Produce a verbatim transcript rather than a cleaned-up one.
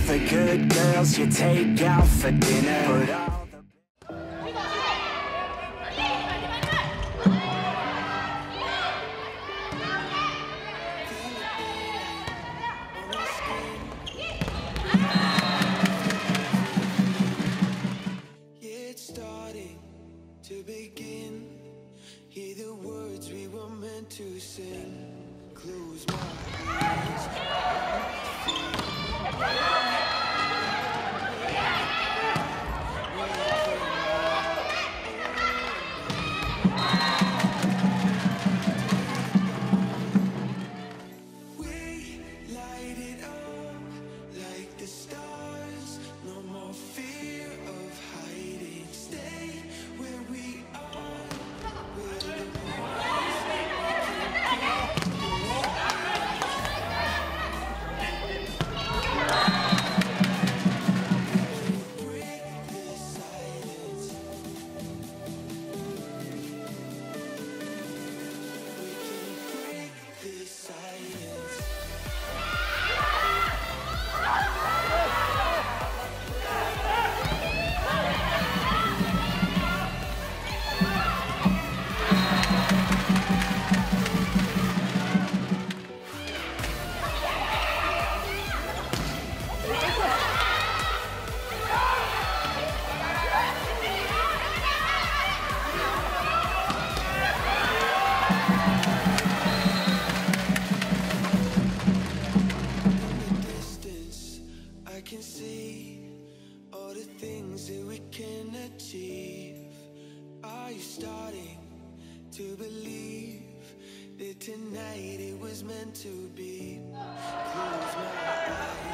the good girls you take out for dinner. Put all the It's starting to begin. Hear the words we were meant to sing. Close my eyes. We light it up like the stars. No more fear of hiding. Stay where we are. We're the ones break the silence. We can break the silence. Distance, I can see all the things that we can achieve. Are you starting to believe that tonight it was meant to be? Close my eyes.